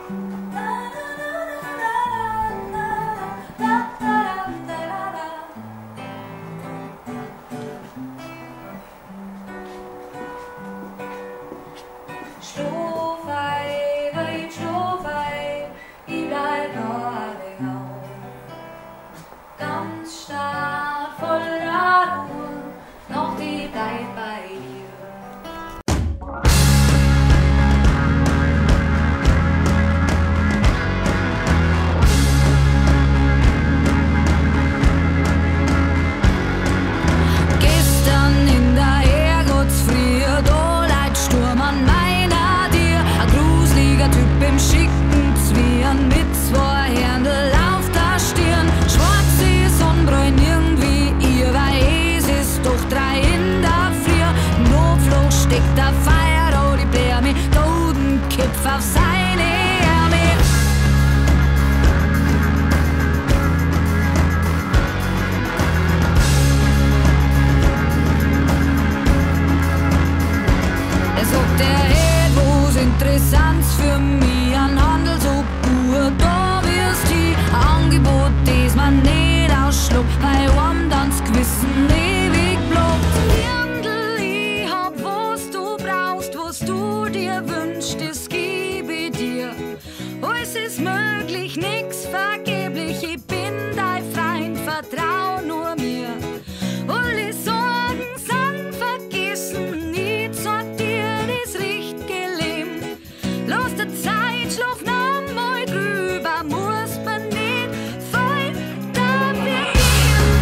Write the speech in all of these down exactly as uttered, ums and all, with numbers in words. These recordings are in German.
Auf seine Armee. Er sagt, der hat was Interessantes für mich, ein Handel so gut, da wirst du ein Angebot, das man nicht ausschluckt, bei einem dann das Gewissen ewig blockt. Dirndl, ich hab was du brauchst, was du dir wünschst, es alles ist möglich, nix vergeblich, ich bin dein Freund, vertrau nur mir. Alle Sorgen sind vergessen, ich zeig dir das richtige Leben. Lass der Zeit, schlaf noch mal drüber, muss man nicht voll dafür gehen.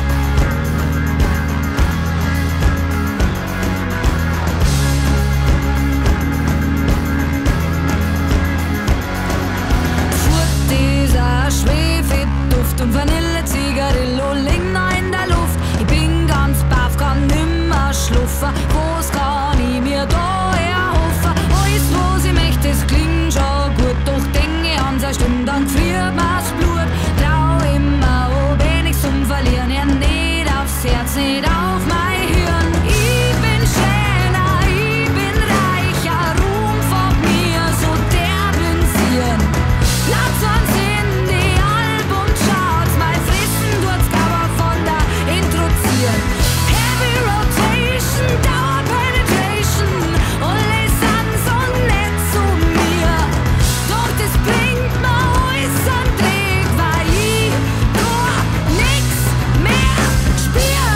Schwefelduft und Vanille-Zigarillo liegen in der Luft. Ich bin ganz baff, kann nimmer schluffen. Was kann ich mir da erhoffen? Alles, was ich möchte, es klingt schon gut. Doch denke an seine Stimme, dann friert mir's Blut. Trau immer, ob ich nichts zum Verlieren. Ja, nicht aufs Herz, nicht auf mein Hirn. Ich bin schöner, ich bin reicher. Ruhm von mir, so der blinzieren. Lass uns in die Albumcharts mal frissen, durchs Cover von der introduzieren. Heavy Rotation, Dauer Penetration, alle sind so nett zu mir. Doch das bringt mir alles an Dreck, weil ich nur nix mehr spür.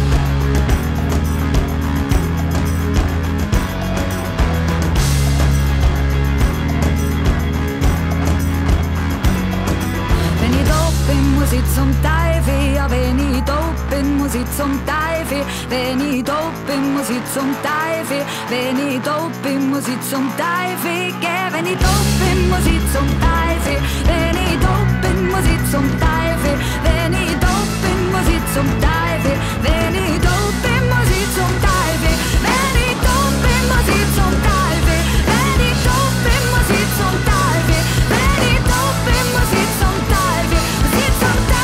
Wenn ich doof bin, muss ich zum Teufel. Ja, wenn ich doof bin, muss ich zum Teufel. Wenn ich doof bin, muss ich zum Teufel. Wenn ich doof bin, muss ich zum Teufel. Geh, wenn ich doof bin, muss ich zum Teufel. Wenn ich doof bin, muss ich zum Teufel. Wenn ich doof bin, muss ich zum Teufel. Wenn ich doof bin, muss ich zum Teufel. Wenn ich doof bin, muss ich zum Teufel. Wenn ich doof bin, muss ich zum Teufel. Wenn ich doof bin, muss ich zum Teufel. Muss ich zum Teufel.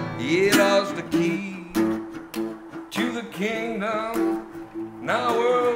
It was the key to the kingdom. Now we're